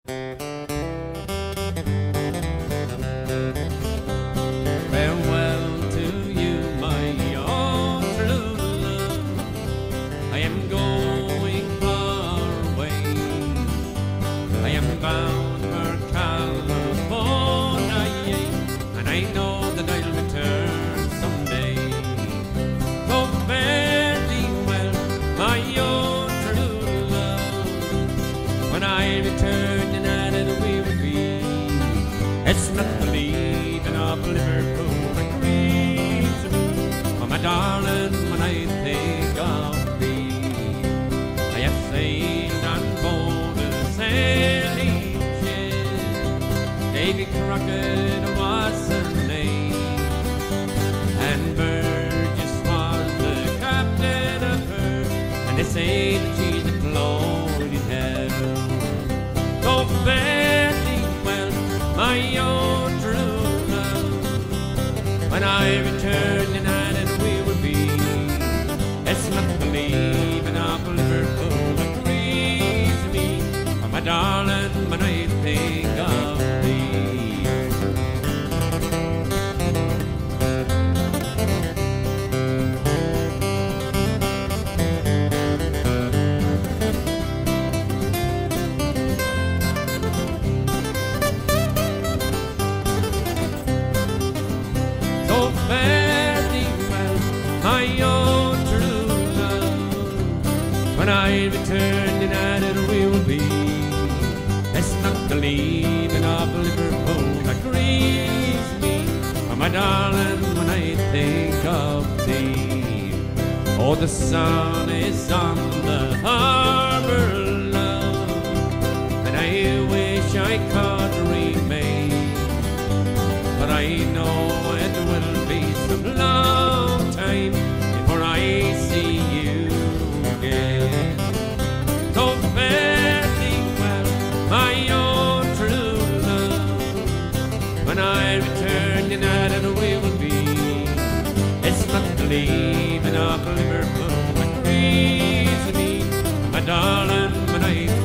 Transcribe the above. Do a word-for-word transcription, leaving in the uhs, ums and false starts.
Farewell to you, my own true love. I am going far away. I am bound for California, and I know that I'll return someday. Oh, fare thee well, my own true love. When I return, united we will be. It's not the leaving of Liverpool that grieves me, oh, my darling, when I think of thee. I have sailed on board a sailing ship. Davy Crockett was her name, and Burgess was the captain of her, and they say that she's a floating hell. Go fare thee well, my own true love. When I return, united we will be. It's not the leaving of Liverpool that grieves me, oh, my darling, when I think of thee. So fare thee well, my own true love. When I return, united we will be. It's not the leaving of Liverpool that grieves me, oh, my darling, when I think of thee. Oh, the sun is on the harbor, love, and I wish I could remain, but I know it will be some long time before I see you again. So fare thee well, my own true love. When I return, united we will be. It's not the leaving of Liverpool that grieves me, my darling, when I